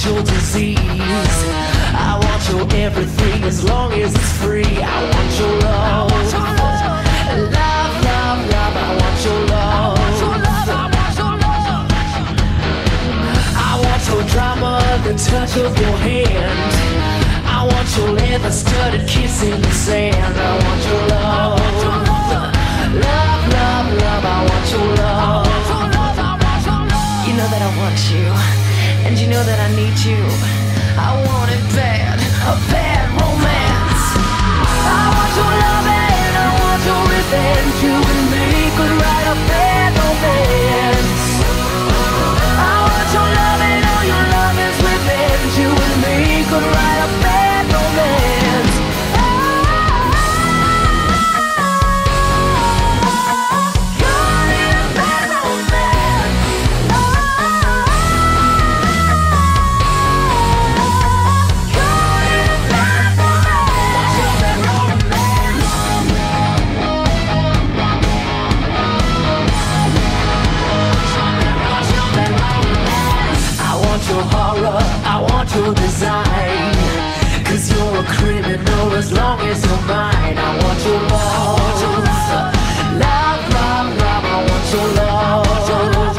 your disease. I want your everything as long as it's free. I want your love. Love, love, love, I want your love. I want your drama, the touch of your hand. I want your leather-studded kiss in the sand. I want your love. Love, love, love, I want your love. You know that I want you, and you know that I need you. I want it bad, a bad romance. I want your love and I want your revenge. You and me could write a bad romance. I want your love and all your love is revenge. You and me could write a bad romance. I want your design, 'cause you're a criminal as long as you're mine. I want your love. Love, love, love, I want your love.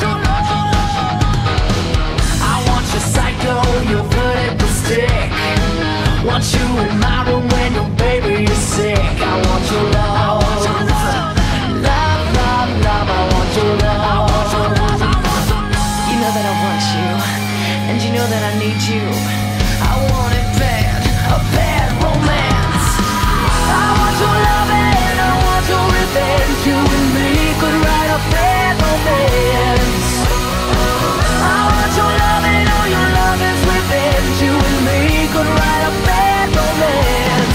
I want your psycho, your vertical stick. Want you in my room when your baby is sick. I want your love. Love, love, love, I want your love. You know that I want you, and you know that I need you. I want it bad, a bad romance. I want your love and I want your revenge. You and me could write a bad romance. I want your love and all your love is revenge. You and me could write a bad romance.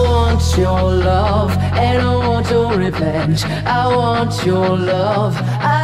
Your love and I want your revenge. I want your love.